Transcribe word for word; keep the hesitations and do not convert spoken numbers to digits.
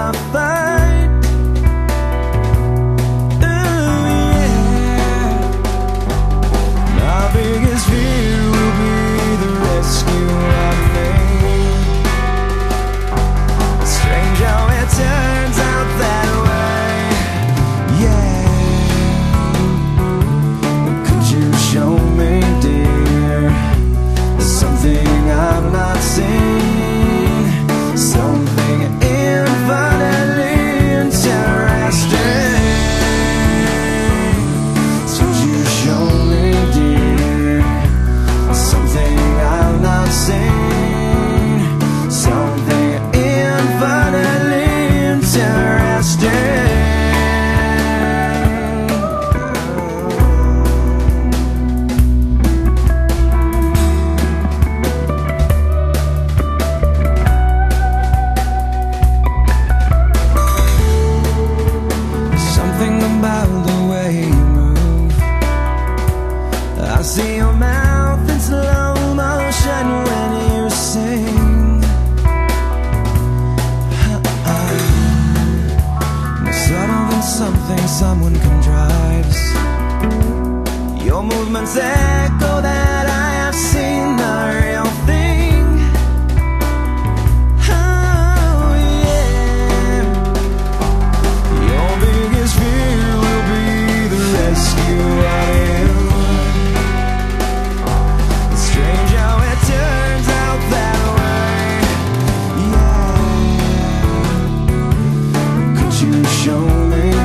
I fight. Ooh, yeah. My biggest fear will be the rescue I made. Strange how it turns out that way. Yeah. Could you show me, dear, something I've not seen, something infinitely interesting? Could you show me, dear, something I've not seen, something infinitely interesting? About the way you move, I see your mouth in slow motion when you sing. More subtle than something someone contrives. Your movements echo that I have seen the real thing. Oh yeah. Your biggest fear will be the rescue I am. It's strange how it turns out that way. Yeah. Could you show me,